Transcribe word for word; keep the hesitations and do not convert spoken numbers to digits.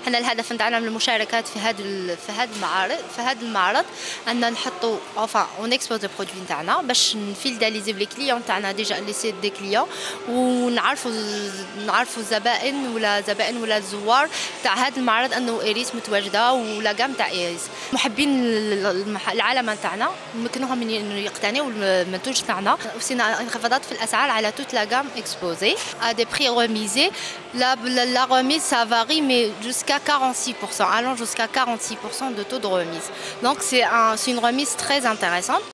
حنا الهدف نتاعنا من المشاركات في هذا في هذا المعارض في هذا المعرض ان نحطوا enfin on expose les produits نتاعنا باش نفيداليزي لي كليون تاعنا ديجا لي سيت دي كليون ونعرفوا نعرفوا الزبائن ولا زبائن ولا الزوار تاع هذا المعرض انه ايريس متواجده ولا جام تاع ايريس. محبين العالم تاعنا نمكنوهم من يقتنيوا المنتوج تاعنا وسينا انخفاضات في الاسعار على توت لا جام اكسبوزي ا دي بري ريميزي. La, la, la remise, ça varie, mais jusqu'à quarante-six pour cent, allant jusqu'à quarante-six pour cent de taux de remise. Donc c'est un, une remise très intéressante.